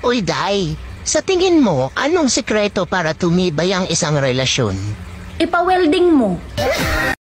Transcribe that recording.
Uy, Day, sa tingin mo, anong sikreto para tumibay ang isang relasyon? Ipa-welding mo.